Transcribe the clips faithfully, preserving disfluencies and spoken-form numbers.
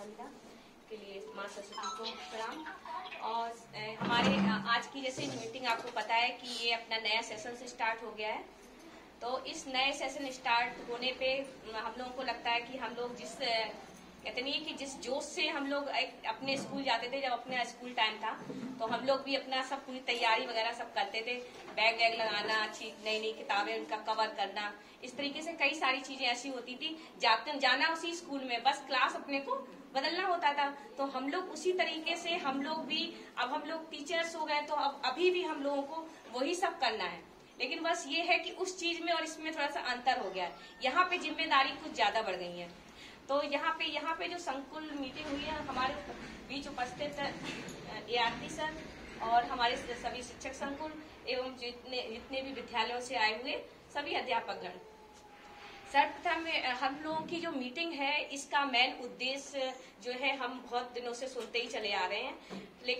वंदना के लिए माँ सरस्वती को प्रणाम। और हमारे आज की जैसे मीटिंग आपको पता है कि ये अपना नया सेशन से स्टार्ट हो गया है। तो इस नए सेशन स्टार्ट होने पे हम लोगों को लगता है कि हम लोग जिस कहते नहीं कि जिस जोश से हम लोग अपने स्कूल जाते थे, जब अपना स्कूल टाइम था तो हम लोग भी अपना सब पूरी तैयारी वगैरह सब करते थे, बैग वैग लगाना, अच्छी नई नई किताबें उनका कवर करना, इस तरीके से कई सारी चीजें ऐसी होती थी। जाते जाना उसी स्कूल में, बस क्लास अपने को बदलना होता था। तो हम लोग उसी तरीके से हम लोग भी, अब हम लोग टीचर्स हो गए तो अब अभी भी हम लोगों को वही सब करना है। लेकिन बस ये है कि उस चीज में और इसमें थोड़ा सा अंतर हो गया है। यहाँ पे जिम्मेदारी कुछ ज्यादा बढ़ गई है। तो यहाँ पे यहाँ पे जो संकुल मीटिंग हुई है, हमारे बीच उपस्थित ए आर टी सर और हमारे सभी शिक्षक संकुल एवं जितने जितने भी विद्यालयों से आए हुए सभी अध्यापकगण, सर्वप्रथम हम लोगों की जो मीटिंग है इसका मेन उद्देश्य जो है हम बहुत दिनों से सुनते ही चले आ रहे हैं।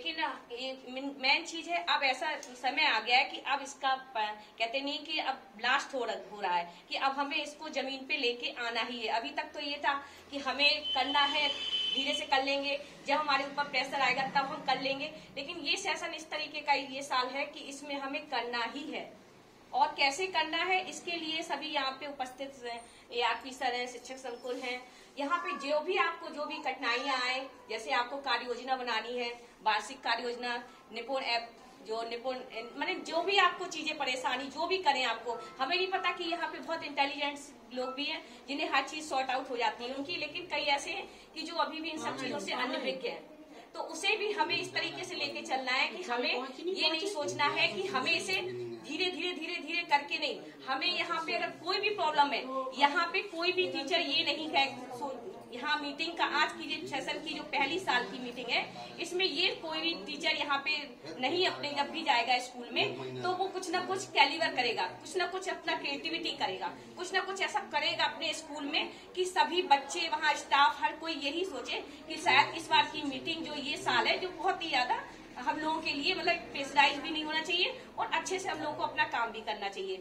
लेकिन मेन चीज है, अब ऐसा समय आ गया है कि अब इसका कहते नहीं कि अब ब्लास्ट हो रहा है कि अब हमें इसको जमीन पे लेके आना ही है। अभी तक तो ये था कि हमें करना है, धीरे से कर लेंगे, जब हमारे ऊपर प्रेशर आएगा तब हम कर लेंगे। लेकिन ये सेशन इस तरीके का ये साल है कि इसमें हमें करना ही है। और कैसे करना है इसके लिए सभी यहाँ पे उपस्थित ए आर पी सर हैं, शिक्षक संकुल हैं। यहाँ पे जो भी आपको जो भी कठिनाइयां आए, जैसे आपको कार्य योजना बनानी है, वार्षिक कार्य योजना, निपुण ऐप जो निपुण माने जो भी आपको चीजें परेशानी जो भी करें, आपको हमें नहीं पता कि यहाँ पे बहुत इंटेलिजेंट लोग भी हैं जिन्हें हर चीज सॉर्ट आउट हो जाती है उनकी, लेकिन कई ऐसे हैं कि जो अभी भी इन सब चीजों से अनभिज्ञ है। तो उसे भी हमें इस तरीके से लेके चलना है कि हमें ये नहीं सोचना है कि हमें इसे धीरे धीरे धीरे धीरे करके नहीं, हमें यहाँ पे अगर कोई भी प्रॉब्लम है, यहाँ पे कोई भी टीचर ये नहीं कहे, यहाँ मीटिंग का आज की जो सेशन की जो पहली साल की मीटिंग है इसमें ये कोई भी टीचर यहाँ पे नहीं, अपने जब भी जाएगा स्कूल में तो वो कुछ ना कुछ कैलिबर करेगा, कुछ ना कुछ अपना क्रिएटिविटी करेगा, कुछ ना कुछ ऐसा करेगा अपने स्कूल में कि सभी बच्चे, वहाँ स्टाफ, हर कोई यही सोचे कि शायद इस बार की मीटिंग जो ये साल है जो बहुत ही ज्यादा हम लोगों के लिए मतलब प्रेशराइज भी नहीं होना चाहिए और अच्छे से हम लोगों को अपना काम भी करना चाहिए।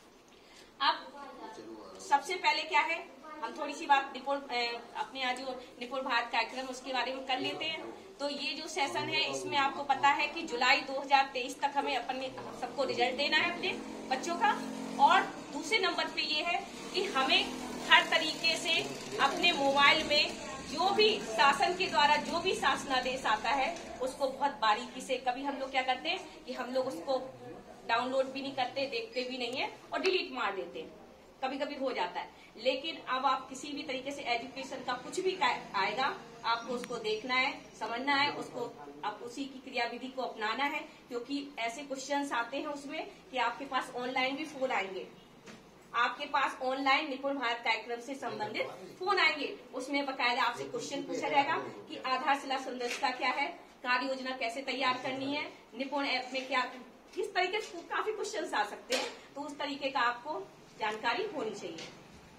अब सबसे पहले क्या है, हम थोड़ी सी बात निपुण अपने आज जो निपुण भारत कार्यक्रम उसके बारे में कर लेते हैं। तो ये जो सेशन है इसमें आपको पता है कि जुलाई दो हज़ार तेईस तक हमें अपने सबको रिजल्ट देना है अपने बच्चों का। और दूसरे नंबर पे ये है कि हमें हर तरीके से अपने मोबाइल में जो भी शासन के द्वारा जो भी शासनादेश आता है उसको बहुत बारीकी से, कभी हम लोग क्या करते हैं कि हम लोग उसको डाउनलोड भी नहीं करते, देखते भी नहीं है और डिलीट मार देते हैं, कभी कभी हो जाता है। लेकिन अब आप किसी भी तरीके से एजुकेशन का कुछ भी आएगा आपको उसको देखना है, समझना है, उसको आप उसी की क्रियाविधि को अपनाना है, क्योंकि ऐसे क्वेश्चंस आते हैं उसमें कि आपके पास ऑनलाइन भी फोन आएंगे, आपके पास ऑनलाइन निपुण भारत कार्यक्रम से संबंधित फोन आएंगे, उसमें बकायदा आपसे क्वेश्चन पूछा जाएगा कि आधारशिला संरचना क्या है, कार्य योजना कैसे तैयार करनी है, निपुण ऐप में क्या, किस तरीके से काफी क्वेश्चंस आ सकते हैं। तो उस तरीके का आपको जानकारी होनी चाहिए।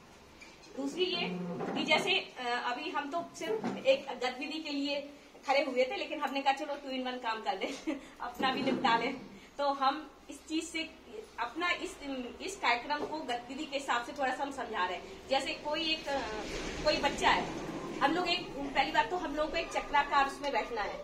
दूसरी ये कि जैसे अभी हम तो सिर्फ एक गतिविधि के लिए खड़े हुए थे, लेकिन हमने कहा चलो टू इन वन काम कर ले अपना भी निपटा ले। तो हम इस चीज से अपना इस इस कार्यक्रम को गतिविधि के हिसाब से थोड़ा सा हम समझा रहे हैं। जैसे कोई एक कोई बच्चा है, हम लोग एक पहली बार तो हम लोग को एक चक्राकार उसमें बैठना है,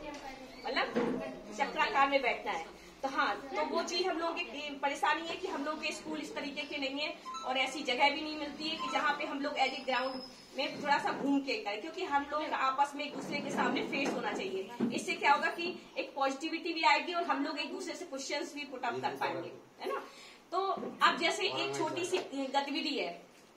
मतलब चक्राकार में बैठना है। तो हाँ, तो वो चीज हम लोगों की परेशानी है कि हम लोग के स्कूल इस तरीके के नहीं है और ऐसी जगह भी नहीं मिलती है कि जहाँ पे हम लोग एज ए ग्राउंड में थोड़ा सा घूम के करें, क्योंकि हम लोग आपस में एक दूसरे के सामने फेस होना चाहिए। इससे क्या होगा कि एक पॉजिटिविटी भी आएगी और हम लोग एक दूसरे से क्वेश्चंस भी पुट अप कर पाएंगे, है ना। तो अब जैसे एक छोटी सी गतिविधि है,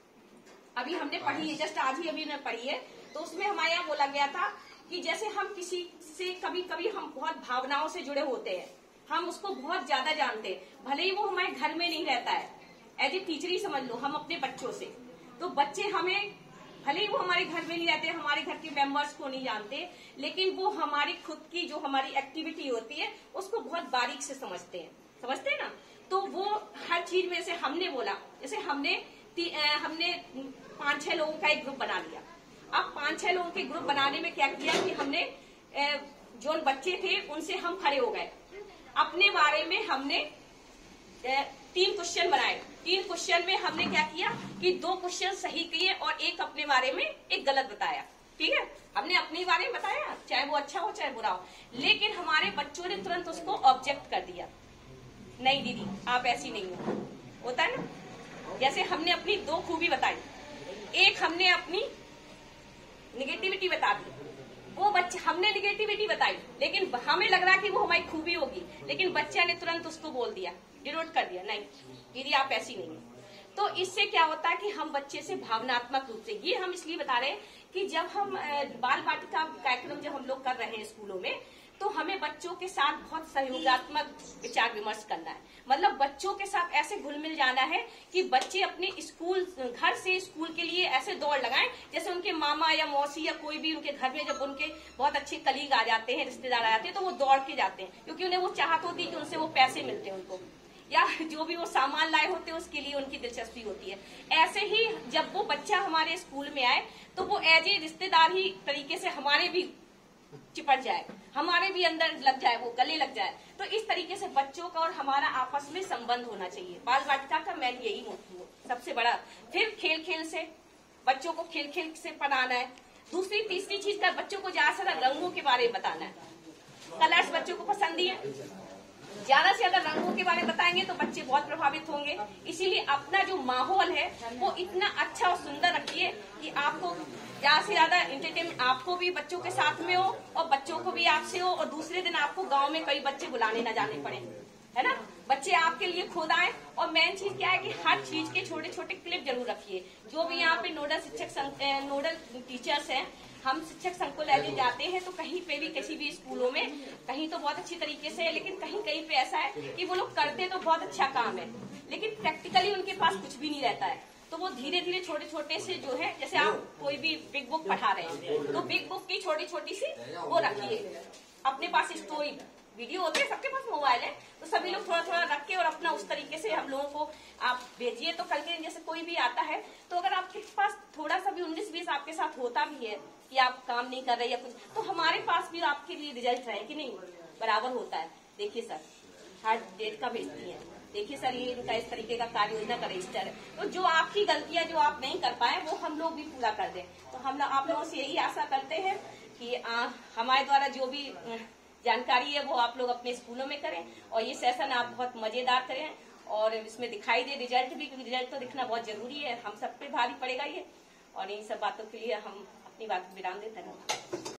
अभी हमने पढ़ी है, जस्ट आज ही अभी ने पढ़ी है, तो उसमें हमारे यहाँ बोला गया था कि जैसे हम किसी से कभी कभी हम बहुत भावनाओं से जुड़े होते हैं, हम उसको बहुत ज्यादा जानते हैं, भले ही वो हमारे घर में नहीं रहता है, एज ए टीचर ही समझ लो, हम अपने बच्चों से, तो बच्चे हमें भले ही वो हमारे घर में नहीं रहते, हमारे घर के मेंबर्स को नहीं जानते, लेकिन वो हमारी खुद की जो हमारी एक्टिविटी होती है उसको बहुत बारीक से समझते हैं, समझते हैं ना। तो वो हर चीज में से हमने बोला, जैसे हमने हमने पांच छह लोगों का एक ग्रुप बना लिया। अब पांच छह लोगों के ग्रुप बनाने में क्या किया कि हमने जो बच्चे थे उनसे हम खड़े हो गए, अपने बारे में हमने तीन क्वेश्चन बनाए। तीन क्वेश्चन में हमने क्या किया कि दो क्वेश्चन सही किए और एक अपने बारे में एक गलत बताया। ठीक है, हमने अपने बारे में बताया, चाहे वो अच्छा हो चाहे बुरा हो, लेकिन हमारे बच्चों ने तुरंत उसको ऑब्जेक्ट कर दिया, नहीं दीदी आप ऐसी नहीं हो, होता है ना। जैसे हमने अपनी दो खूबी बताई, एक हमने अपनी निगेटिविटी बता दी, वो बच्चे हमने निगेटिविटी बताई लेकिन हमें लग रहा कि वो हमारी खूबी होगी, लेकिन बच्चे ने तुरंत उसको बोल दिया, डिनोट कर दिया, नहीं दीदी आप ऐसी नहीं हो। तो इससे क्या होता है कि हम बच्चे से भावनात्मक रूप से, ये हम इसलिए बता रहे हैं कि जब हम बाल वाटिका कार्यक्रम जब हम लोग कर रहे हैं स्कूलों में, तो हमें बच्चों के साथ बहुत सहयोगात्मक विचार विमर्श करना है। मतलब बच्चों के साथ ऐसे घुल मिल जाना है कि बच्चे अपने स्कूल, घर से स्कूल के लिए ऐसे दौड़ लगाएं जैसे उनके मामा या मौसी या कोई भी उनके घर में जब उनके बहुत अच्छे कलीग आ जाते हैं, रिश्तेदार आ जाते हैं, तो वो दौड़ के जाते हैं, क्योंकि उन्हें वो चाहत होती है कि उनसे वो पैसे मिलते हैं उनको, या जो भी वो सामान लाए होते हैं उसके लिए उनकी दिलचस्पी होती है। ऐसे ही जब वो बच्चा हमारे स्कूल में आए तो वो एज ए रिश्तेदार ही तरीके से हमारे भी चिपट जाए, हमारे भी अंदर लग जाए, वो गले लग जाए। तो इस तरीके से बच्चों का और हमारा आपस में संबंध होना चाहिए। बाल वाटिका का मेन यही सबसे बड़ा। फिर खेल खेल से बच्चों को खेल खेल से पढ़ाना है। दूसरी तीसरी चीज का बच्चों को ज्यादा से ज्यादा रंगों के बारे में बताना है। कलर्स बच्चों को पसंद ही है, ज्यादा से ज्यादा रंगों के बारे में बताएंगे तो बच्चे बहुत प्रभावित होंगे। इसीलिए अपना जो माहौल है वो इतना अच्छा और सुंदर रखिए कि आपको ज्यादा से ज्यादा एंटरटेनमेंट आपको भी बच्चों के साथ में हो और बच्चों को भी आपसे हो, और दूसरे दिन आपको गांव में कई बच्चे बुलाने न जाने पड़े, है ना। बच्चे आपके लिए खुद आए। और मेन चीज क्या है कि हर चीज के छोटे छोटे क्लिप जरूर रखिए। जो भी यहाँ पे नोडल शिक्षक नोडल टीचर्स हैं, हम शिक्षक संघ को लेने जाते हैं तो कहीं पे भी किसी भी स्कूलों में कहीं तो बहुत अच्छी तरीके से, लेकिन कहीं कहीं पे ऐसा है कि वो लोग करते तो बहुत अच्छा काम है लेकिन प्रैक्टिकली उनके पास कुछ भी नहीं रहता है। तो वो धीरे धीरे छोटे छोटे से जो है, जैसे आप कोई भी बिग बुक पढ़ा रहे हैं तो बिग बुक की छोटी छोटी सी वो रखिए अपने पास। स्टोरी वीडियो होते हैं, सबके पास मोबाइल है, तो सभी लोग थोड़ा थोड़ा रख के और अपना उस तरीके से हम लोगों को आप भेजिए। तो कल के जैसे कोई भी आता है तो अगर आपके पास थोड़ा सा भी उन्नीस बीस आपके साथ होता भी है कि आप काम नहीं कर रहे या कुछ, तो हमारे पास भी आपके लिए रिजल्ट है कि नहीं बराबर होता है। देखिए सर हर डेट का भेजती है, देखिए सर ये इनका इस तरीके का कार्य योजना का रजिस्टर है। तो जो आपकी गलतियां जो आप नहीं कर पाए वो हम लोग भी पूरा कर दें। तो हम आप लोगों से यही आशा करते हैं कि आ, हमारे द्वारा जो भी जानकारी है वो आप लोग अपने स्कूलों में करें और ये सेशन आप बहुत मजेदार करें और इसमें दिखाई दे रिजल्ट भी, क्योंकि रिजल्ट तो दिखना बहुत जरूरी है, हम सब पे भारी पड़ेगा ये। और इन सब बातों के लिए हम अपनी बात विराम देते हैं।